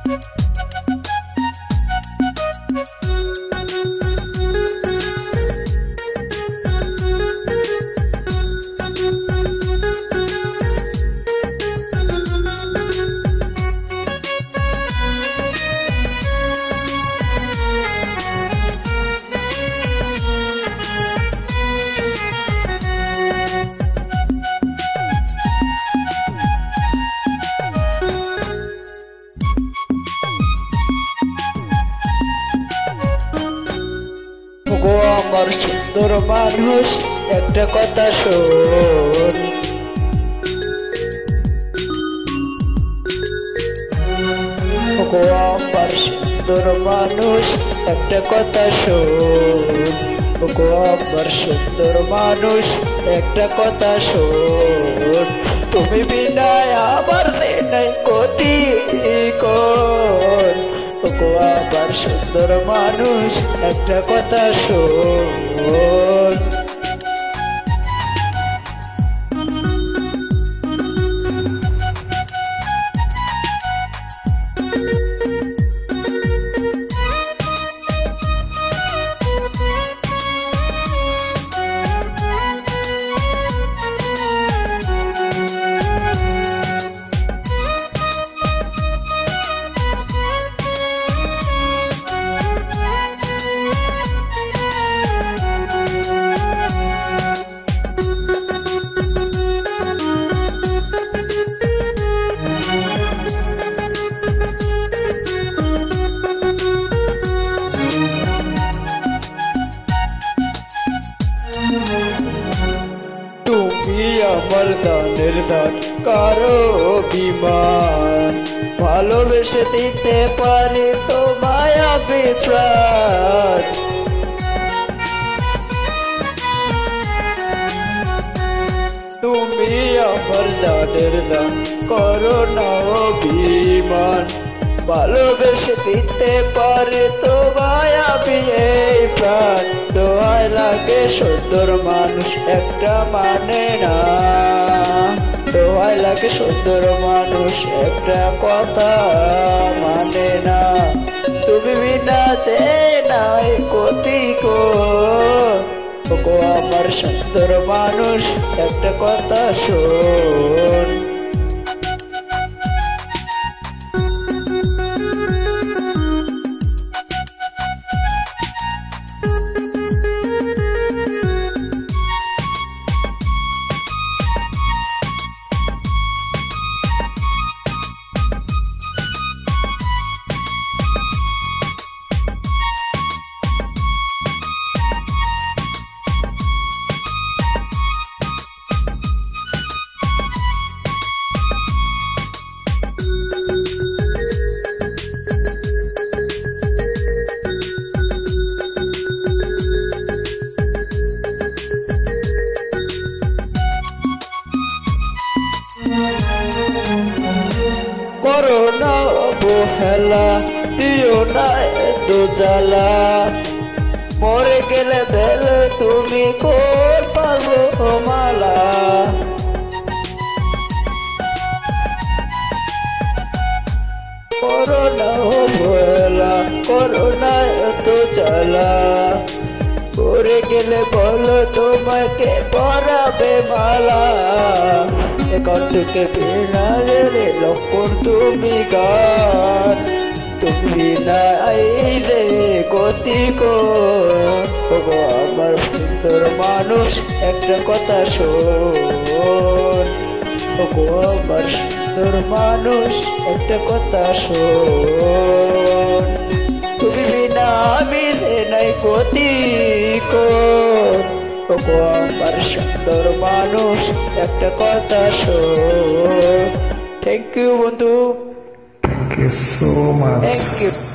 গো আমার সুন্দর মানুষ একটা কথা শোন, গো আমার সুন্দর মানুষ একটা কথা শোন, গো আমার সুন্দর মানুষ একটা কথা শোন, তুমি বিনা আমার নাই গতি কোন, গো আমার সুন্দর মানুষ একটা কথা শোন। তুমি আমার দানের দান কারো অভিমান, ভালোবেসে দিতে পারি তোমায় আমি প্রাণ, তুমি আমার দানের দান করো না অভিমান, ভালোবেসে দিতে পারি তোমায় আমি এই প্রাণ, দোহাই লাগে সুন্দর মানুষ একটা মানে না, দোহাই লাগে সুন্দর মানুষ একটা কথা মানে না, তুমি বিনা নাই গতি গো আমার সুন্দর মানুষ একটা কথা শোন। করোনা অবহেলা দিও না এত জ্বালা, মরে গেলে বেলে তুমি কর পারবো মালা, করোনা অবহেলা করোনা এত জ্বালা, মরে গেলে বলো তোমাকে পরাবে মালা, কণ্ঠকে বিনা রে লক্ষণ তুমি গান, তুমি নাই রে গতি গো আমার সুন্দর মানুষ একটা কথা শোন, গো আমার সুন্দর মানুষ একটা কথা শোন, তুমি বিনা আমি রে নাই গতি গো আমার সুন্দর মানুষ একটা কথা শোন। থ্যাংক ইউ বন্ধু, thank you so much. Thank you.